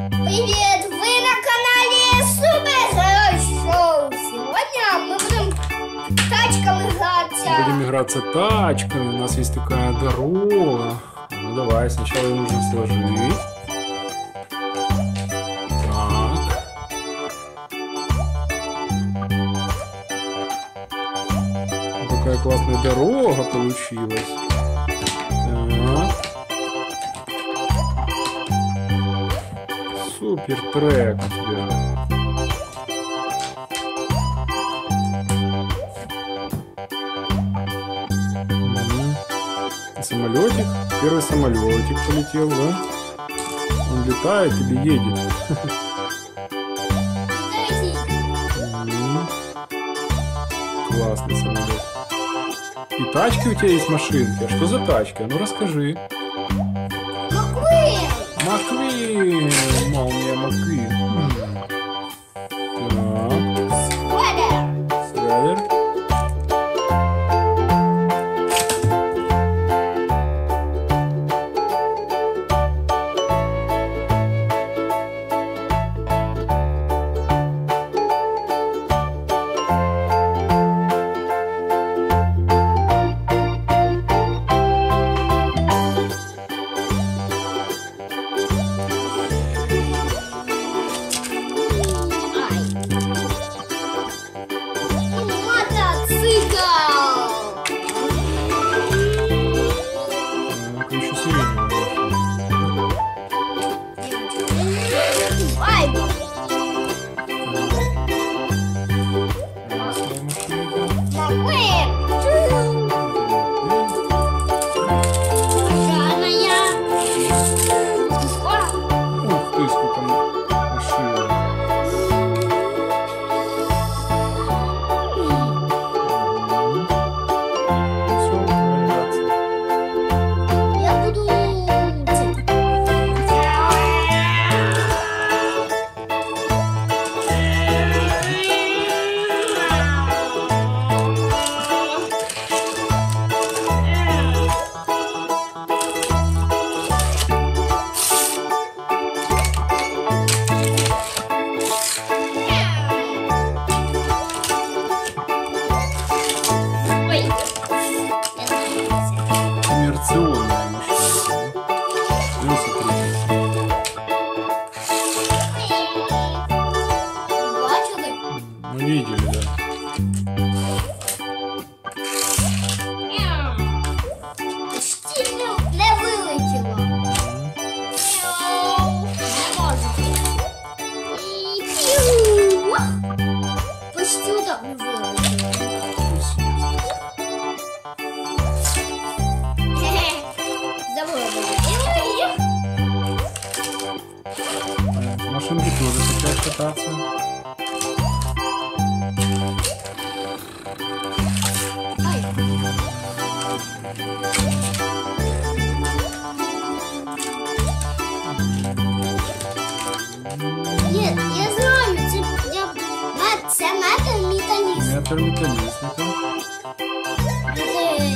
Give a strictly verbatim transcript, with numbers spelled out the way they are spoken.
Привет! Вы на канале Супер Шоу. Сегодня мы будем тачками играться. Будем играться тачками. У нас есть такая дорога. Ну давай, сначала ее нужно сложить. Так. Такая классная дорога получилась. Так. Супер трек у тебя. Угу. Самолетик. Первый самолетик полетел, да? Он летает или едет? Угу. Классный самолет. И тачки у тебя есть, машинки. А что за тачка? Ну расскажи. Маквин! Маквин! Молния Маквин. Так. Сведер! Сведер. Видели, да. Почти не вилетіло. Не можете. Почти так не вилетіло. Машинки тоже хотят кататься. Нет, я знаю, це, я, це метр металіст. Метр металіст. Це